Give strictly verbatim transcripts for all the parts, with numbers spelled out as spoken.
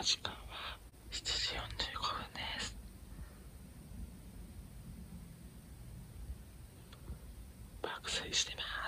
時間はしちじよんじゅうごふんです。爆睡してます。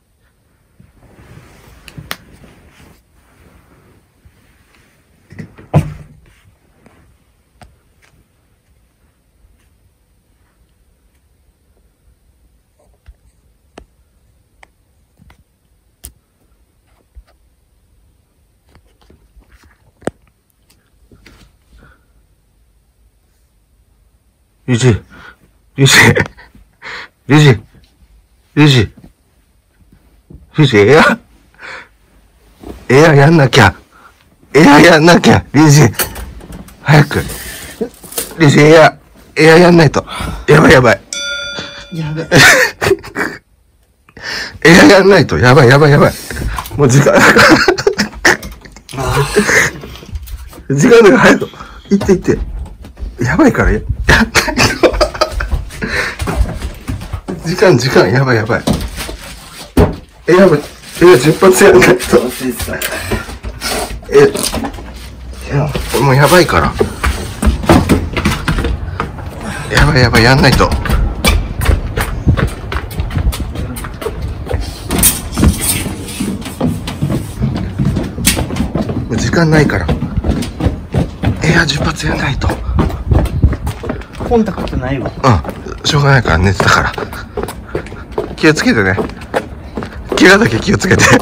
リジ、リジ、リジ、リジ、リジ、エア、エアやんなきゃ、エアやんなきゃ、リジ、早く、リジ、エア、エアやんないと、やばいやばい。 やばい。 エアやんないと、やばいやばいやばい。もう時間だから。時間だから早く、行って行って。やばいから、や、やんないと。時間、時間、やばいやばい。え、やばい。え、じゅっ発やんないと。え、いや、もうやばいから。やばいやばい、やんないと。もう時間ないから。エアじゅっ発やんないと。 コンタクトないわ。 うん、しょうがないから寝てたから。気をつけてね。怪我だけ気をつけて。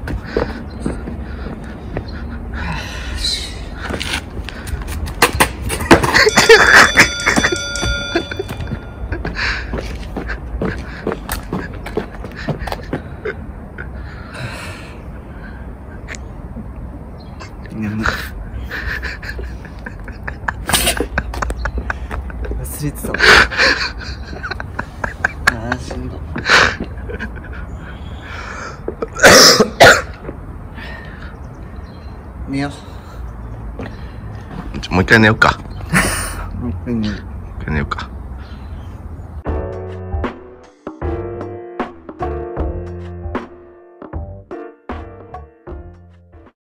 眠い。忘れてたわ。ああ、しんどい。寝よう。もう一回寝ようか。 もう一回寝よう。 もう一回寝ようか。